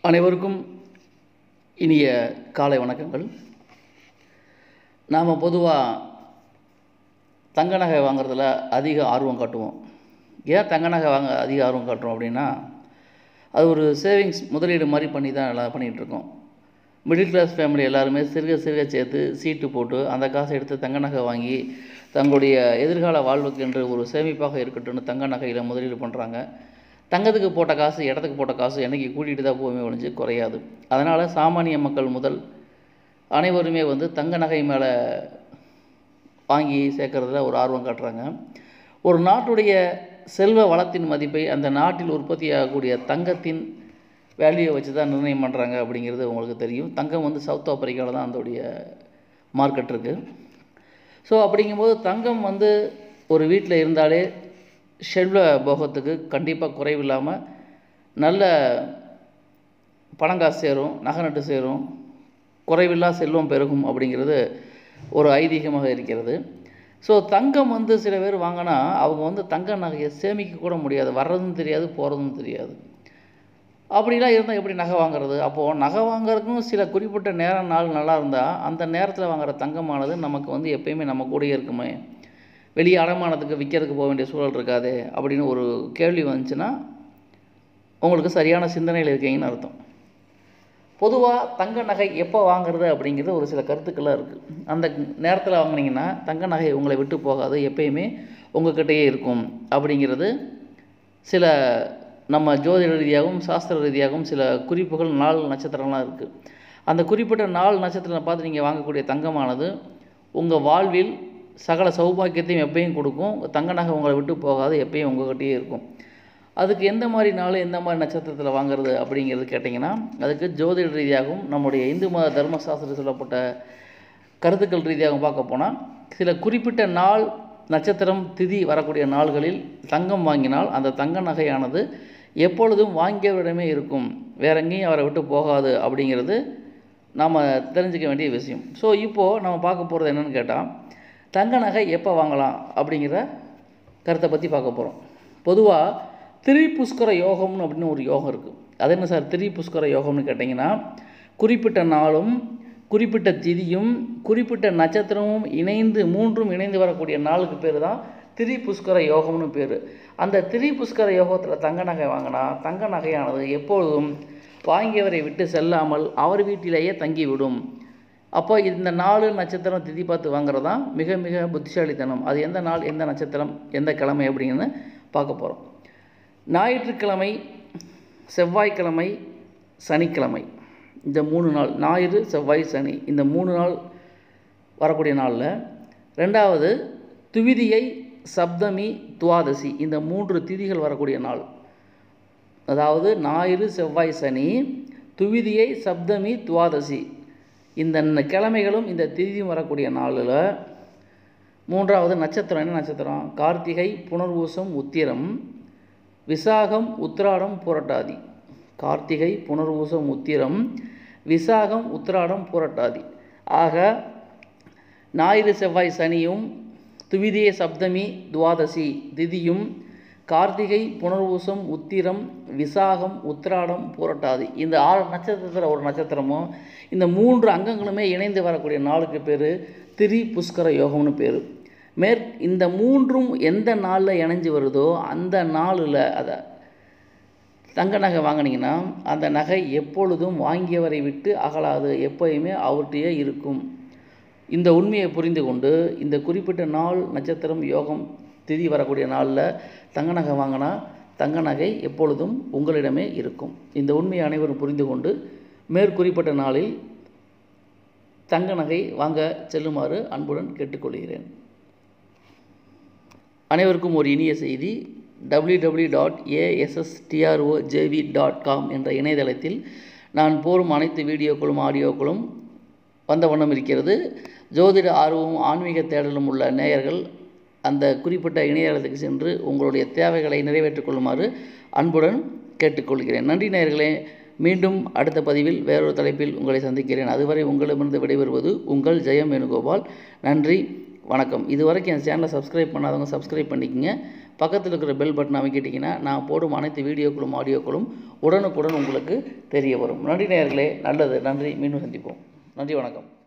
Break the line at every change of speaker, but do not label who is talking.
அனைவருக்கும் இனிய காலை வணக்கங்கள். நாம் பொதுவாக தங்க நகை வாங்குறதுல அதிக ஆர்வம் காட்டுவோம். ஏன் தங்க நகை வாங்க அதிக ஆர்வம் காட்டுறோம் அப்படின்னா, அது ஒரு சேவிங்ஸ் முதலீடு மாதிரி பண்ணி தான் எல்லாம் பண்ணிகிட்ருக்கோம். மிடில் கிளாஸ் ஃபேமிலி எல்லாருமே சிறுக சிறுக சேர்த்து சீட்டு போட்டு அந்த காசை எடுத்து தங்க நகை வாங்கி தங்களுடைய எதிர்கால வாழ்வுக்கு என்று ஒரு சேமிப்பாக இருக்கட்டும்னு தங்க நகையில் முதலீடு பண்ணுறாங்க. தங்கத்துக்கு போட்ட காசு இடத்துக்கு போட்ட காசு என்றைக்கு கூட்டிகிட்டு தான் போகுமே ஒழிஞ்சு குறையாது. அதனால் சாமானிய மக்கள் முதல் அனைவருமே தங்க நகை மேலே வாங்கி சேர்க்கறதுல ஒரு ஆர்வம் காட்டுறாங்க. ஒரு நாட்டுடைய செல்வ வளத்தின் மதிப்பை அந்த நாட்டில் உற்பத்தியாகக்கூடிய தங்கத்தின் வேல்யூவை வச்சு தான் நிர்ணயம் பண்ணுறாங்க அப்படிங்கிறது உங்களுக்கு தெரியும். தங்கம் சவுத் ஆப்பிரிக்காவில் தான் அதோடைய மார்க்கெட் இருக்குது. ஸோ அப்படிங்கும்போது தங்கம் ஒரு வீட்டில் இருந்தாலே செல்வ போகத்துக்கு கண்டிப்பாக குறைவில்லாமல் நல்ல பணங்காசு சேரும், நகை நட்டு சேரும், குறைவில்லா செல்வம் பெருகும் அப்படிங்கிறது ஒரு ஐதீகமாக இருக்கிறது. ஸோ தங்கம் சில பேர் வாங்கினா அவங்க தங்க நகையை சேமிக்க கூட முடியாது, வர்றதும் தெரியாது போகிறதும் தெரியாது. அப்படிலாம் இருந்தால் எப்படி நகை வாங்குறது? அப்போது நகை வாங்குறதுக்கும் சில குறிப்பிட்ட நேரம் நாள் நல்லா இருந்தால் அந்த நேரத்தில் வாங்குகிற தங்கமானது நமக்கு எப்பயுமே நம்ம கூடயே இருக்குமே, வெளியே அடமானத்துக்கு விற்கிறதுக்கு போக வேண்டிய சூழல் இருக்காது அப்படின்னு ஒரு கேள்வி வந்துச்சுன்னா உங்களுக்கு சரியான சிந்தனையில் இருக்கீங்கன்னு அர்த்தம். பொதுவாக தங்க நகை எப்போ வாங்குறது அப்படிங்கிறது ஒரு சில கருத்துக்கள்லாம் இருக்குது. அந்த நேரத்தில் வாங்கினீங்கன்னா தங்க நகை உங்களை விட்டு போகாது, எப்பயுமே உங்கள்கிட்டயே இருக்கும் அப்படிங்கிறது சில நம்ம ஜோதிட ரீதியாகவும் சாஸ்திர ரீதியாகவும் சில குறிப்புகள், நாள் நட்சத்திரம்லாம் இருக்குது. அந்த குறிப்பிட்ட நாள் நட்சத்திரம் பார்த்து நீங்கள் வாங்கக்கூடிய தங்கமானது உங்கள் வாழ்வில் சகல சௌபாக்கியத்தையும் எப்பயும் கொடுக்கும். தங்க நகை உங்களை விட்டு போகாது, எப்பயும் உங்கள்கிட்டயே இருக்கும். அதுக்கு எந்த மாதிரி நாள் எந்த மாதிரி நட்சத்திரத்தில் வாங்குறது அப்படிங்கிறது கேட்டிங்கன்னா, அதுக்கு ஜோதிட ரீதியாகவும் நம்முடைய இந்து மத தர்மசாஸ்திரத்தில் சொல்லப்பட்ட கருத்துக்கள் ரீதியாகவும் பார்க்க போனால் சில குறிப்பிட்ட நாள் நட்சத்திரம் திதி வரக்கூடிய நாள்களில் தங்கம் வாங்கினால் அந்த தங்க நகையானது எப்பொழுதும் வாங்கியவரிடமே இருக்கும், வேற எங்கேயும் அவரை விட்டு போகாது அப்படிங்கிறது நாம் தெரிஞ்சுக்க வேண்டிய விஷயம். ஸோ இப்போது நம்ம பார்க்க போகிறது என்னென்னு கேட்டால், தங்க நகை எப்போ வாங்கலாம் அப்படிங்கிற கருத்தை பற்றி பார்க்க போகிறோம். பொதுவாக திரிபுஷ்கர யோகம்னு அப்படின்னு ஒரு யோகம் இருக்குது. அது என்ன சார் திரிபுஷ்கர யோகம்னு கேட்டிங்கன்னா, குறிப்பிட்ட நாளும் குறிப்பிட்ட திதியும் குறிப்பிட்ட நட்சத்திரமும் இணைந்து மூன்றும் இணைந்து வரக்கூடிய நாளுக்கு பேர் தான் திரிபுஷ்கர யோகம்னு பேர். அந்த திரிபுஷ்கர யோகத்தில் தங்க நகை வாங்கினா தங்க நகையானது எப்பொழுதும் வாங்கியவரை விட்டு செல்லாமல் அவர் வீட்டிலேயே தங்கிவிடும். அப்போ இந்த நாலு நட்சத்திரம் திதி பார்த்து வாங்குறது தான் மிக மிக புத்திசாலித்தனம். அது எந்த நாள் எந்த நட்சத்திரம் எந்த கிழமை அப்படிங்கிறது பார்க்க போகிறோம். ஞாயிற்றுக்கிழமை, செவ்வாய்க்கிழமை, சனிக்கிழமை, இந்த 3 நாள், ஞாயிறு செவ்வாய் சனி, இந்த 3 நாள் வரக்கூடிய நாளில் ரெண்டாவது துவிதியை, சப்தமி, துவாதசி, இந்த 3 திதிகள் வரக்கூடிய நாள். அதாவது ஞாயிறு செவ்வாய் சனி, துவிதியை, சப்தமி, துவாதசி, இந்த கிழமைகளும் இந்த திதியும் வரக்கூடிய நாளில் மூன்றாவது நட்சத்திரம் என்ன நட்சத்திரம்? கார்த்திகை, புனர்வூசம், உத்திரம், விசாகம், உத்திராடம், புரட்டாதி. கார்த்திகை, புனர்வூசம், உத்திரம், விசாகம், உத்திராடம், புரட்டாதி. ஆக ஞாயிறு செவ்வாய் சனியும் துவிதியை சப்தமி துவாதசி திதியும் கார்த்திகை, புனர்வூசம், உத்திரம், விசாகம், உத்திராடம், புரட்டாதி, இந்த 6 நட்சத்திரத்தில் ஒரு நட்சத்திரமும் இந்த 3 அங்கங்களுமே இணைந்து வரக்கூடிய நாளுக்கு பேர் திரிபுஷ்கர யோகம்னு பேர். இந்த 3ம் எந்த நாளில் இணைஞ்சு வருதோ அந்த நாளில் அதை தங்க நகை வாங்கினீங்கன்னா அந்த நகை எப்பொழுதும் வாங்கியவரை விட்டு அகலாது, எப்போயுமே அவர்கிட்டயே இருக்கும். இந்த உண்மையை புரிந்து கொண்டு இந்த குறிப்பிட்ட நாள் நட்சத்திரம் யோகம் திதி வரக்கூடிய நாளில் தங்க நகை வாங்கினா தங்க நகை எப்பொழுதும் உங்களிடமே இருக்கும். இந்த உண்மையை அனைவரும் புரிந்து கொண்டு மேற்குறிப்பிட்ட நாளில் தங்க நகை வாங்க செல்லுமாறு அன்புடன் கேட்டுக்கொள்கிறேன். அனைவருக்கும் ஒரு இனிய செய்தி. www.asstrojev.com என்ற இணையதளத்தில் நான் போடும் அனைத்து வீடியோக்களும் ஆடியோக்களும் வந்த வண்ணம் இருக்கிறது. ஜோதிட ஆர்வமும் ஆன்மீக தேடலும் உள்ள நேயர்கள் அந்த குறிப்பிட்ட இணையதளத்துக்கு சென்று உங்களுடைய தேவைகளை நிறைவேற்றிக் கொள்ளுமாறு அன்புடன் கேட்டுக்கொள்கிறேன். நன்றி நேயர்களே. மீண்டும் அடுத்த பதிவில் வேறொரு தலைப்பில் உங்களை சந்திக்கிறேன். அதுவரை உங்களிடமிருந்து விடைபெறுவது உங்கள் ஜெயம் வேணுகோபால். நன்றி, வணக்கம். இதுவரைக்கும் என் சேனலை சப்ஸ்கிரைப் பண்ணாதவங்க சப்ஸ்கிரைப் பண்ணிக்கங்க. பக்கத்தில் இருக்கிற பெல் பட்டன் அமைக்கிட்டிங்கன்னா நான் போடும் அனைத்து வீடியோக்களும் ஆடியோக்களும் உடனுக்குடன் உங்களுக்கு தெரிய வரும். நன்றி நேயர்களே, நல்லது, நன்றி, மீண்டும் சந்திப்போம். நன்றி, வணக்கம்.